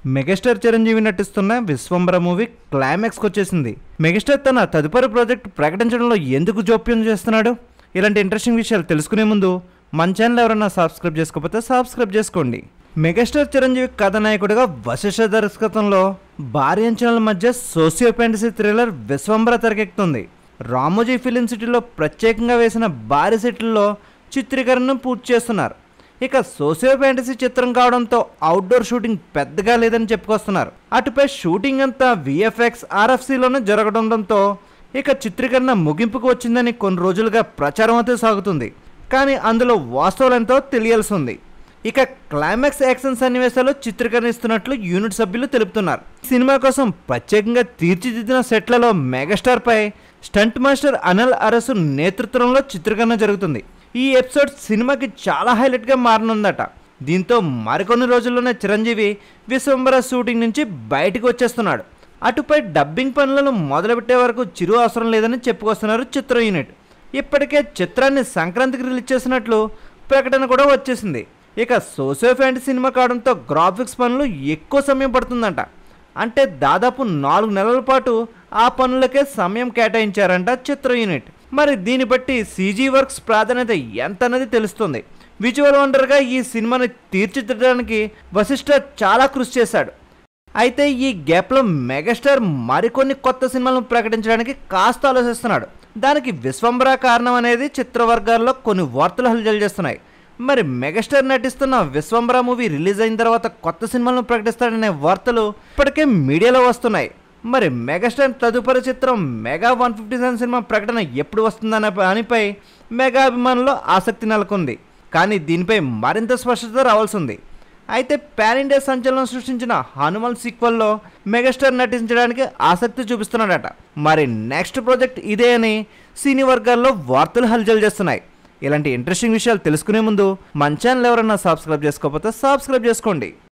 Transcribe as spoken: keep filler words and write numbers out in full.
Megastar Chiranjeevi నటిస్తున్న Vishwambhara movie క్లైమాక్స్కి వచ్చేసింది. Megastar తన తదుపరి ప్రాజెక్ట్ ప్రకటించడంలో ఎందుకు జోప్యం చేస్తున్నాడు? ఇలాంటి ఇంట్రెస్టింగ్ విషయాలు తెలుసుకునే ముందు మన ఛానల్ ఎవరైనా సబ్స్క్రైబ్ చేసుకోకపోతే సబ్స్క్రైబ్ చేసుకోండి. మెగాస్టార్ చిరంజీవి కథానాయకుడిగా వశిష్ఠ దర్శకత్వంలో భారీ అంచనాల మధ్య సోషియో ఫ్యాంటసీ థ్రిల్లర్ విశ్వంబర తెరకెక్కుతుంది. రామోజీ ఫిలిం సిటీలో ప్రత్యేకంగా వేసిన భారీ సెట్లలో చిత్రీకరణను పూర్తి చేస్తున్నారు. ఇక సోషియో ఫ్యాంటసీ చిత్రం కావడంతో అవుట్డోర్ షూటింగ్ పెద్దగా లేదని చెప్పుకొస్తున్నారు. అటుపై షూటింగ్ అంతా విఎఫ్ఎక్స్ ఆర్ఎఫ్సిలోనే జరగడంతో ఇక చిత్రీకరణ ముగింపుకు వచ్చిందని కొన్ని రోజులుగా ప్రచారం అయితే సాగుతుంది. కానీ అందులో వాస్తవాలెంతో తెలియాల్సి ఉంది. ఇక క్లైమాక్స్ యాక్షన్ సన్నివేశాలు చిత్రీకరిస్తున్నట్లు యూనిట్ సభ్యులు తెలుపుతున్నారు. సినిమా కోసం ప్రత్యేకంగా తీర్చిదిద్దిన సెట్లలో మెగాస్టార్ పై స్టంట్ మాస్టర్ అనిల్ అరసు నేతృత్వంలో చిత్రీకరణ జరుగుతుంది. ఈ ఎపిసోడ్ సినిమాకి చాలా హైలైట్గా మారనుందట. దీంతో మరికొన్ని రోజుల్లోనే చిరంజీవి విశ్వంబర షూటింగ్ నుంచి బయటకు వచ్చేస్తున్నాడు. అటుపై డబ్బింగ్ పనులను మొదలుపెట్టే వరకు చిరు అవసరం లేదని చెప్పుకొస్తున్నారు చిత్ర యూనిట్. ఇప్పటికే చిత్రాన్ని సంక్రాంతికి రిలీజ్ చేసినట్లు ప్రకటన కూడా వచ్చేసింది. ఇక సోషియో ఫ్యాంటసీ సినిమా కావడంతో గ్రాఫిక్స్ పనులు ఎక్కువ సమయం పడుతుందంట. అంటే దాదాపు నాలుగు నెలల పాటు ఆ పనులకే సమయం కేటాయించారంట చిత్ర యూనిట్. మరి దీన్ని బట్టి సీజీ వర్క్స్ ప్రాధాన్యత ఎంత అన్నది తెలుస్తుంది. విజువల్ వండర్గా ఈ సినిమాని తీర్చిదిద్దడానికి వశిష్ఠ చాలా కృషి చేశాడు. అయితే ఈ గ్యాప్లో మెగాస్టార్ మరికొన్ని కొత్త సినిమాలను ప్రకటించడానికి కాస్త ఆలోచిస్తున్నాడు. దానికి విశ్వంబర కారణం అనేది చిత్రవర్గాల్లో కొన్ని వార్తలు హల్చల్ చేస్తున్నాయి. మరి మెగాస్టార్ నటిస్తున్న విశ్వంబర మూవీ రిలీజ్ అయిన తర్వాత కొత్త సినిమాలను ప్రకటిస్తాడనే వార్తలు ఇప్పటికే మీడియాలో వస్తున్నాయి. మరి మెగాస్టార్ తదుపరి చిత్రం మెగా వన్ ఫిఫ్టీ సెవెన్ సినిమా ప్రకటన ఎప్పుడు వస్తుందనే దానిపై మెగా అభిమానుల్లో ఆసక్తి నెలకొంది. కానీ దీనిపై మరింత స్పష్టత రావాల్సి ఉంది. అయితే పాన్ ఇండియా సంచలనం సృష్టించిన హనుమాన్ సీక్వెల్లో మెగాస్టార్ నటించడానికి ఆసక్తి చూపిస్తున్నాడట. మరి నెక్స్ట్ ప్రాజెక్ట్ ఇదే అని సినీ వర్గాల్లో వార్తలు హల్చల్ చేస్తున్నాయి. ఇలాంటి ఇంట్రెస్టింగ్ విషయాలు తెలుసుకునే ముందు మన ఛానల్ ఎవరైనా సబ్స్క్రైబ్ చేసుకోకపోతే సబ్స్క్రైబ్ చేసుకోండి.